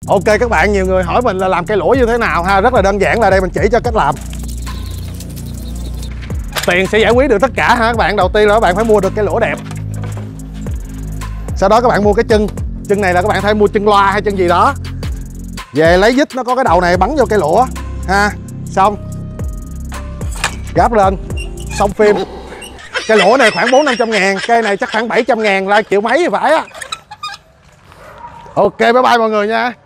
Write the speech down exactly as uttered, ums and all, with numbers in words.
Ok các bạn, nhiều người hỏi mình là làm cây lũa như thế nào ha. Rất là đơn giản, là đây mình chỉ cho cách làm. Tiền sẽ giải quyết được tất cả ha các bạn. Đầu tiên là các bạn phải mua được cây lũa đẹp. Sau đó các bạn mua cái chân. Chân này là các bạn phải mua chân loa hay chân gì đó. Về lấy vít nó có cái đầu này bắn vô cây lũa ha. Xong gáp lên, xong phim. Cây lũa này khoảng bốn năm trăm ngàn, cây này chắc khoảng bảy trăm ngàn, là triệu mấy thì phải á. Ok, bye bye mọi người nha.